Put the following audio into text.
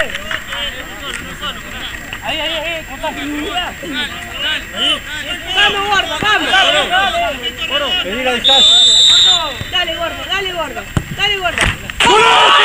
Ahí, corta. Vamos, gordo, vamos. Vení la distancia. Dale, gordo. Dale, gordo.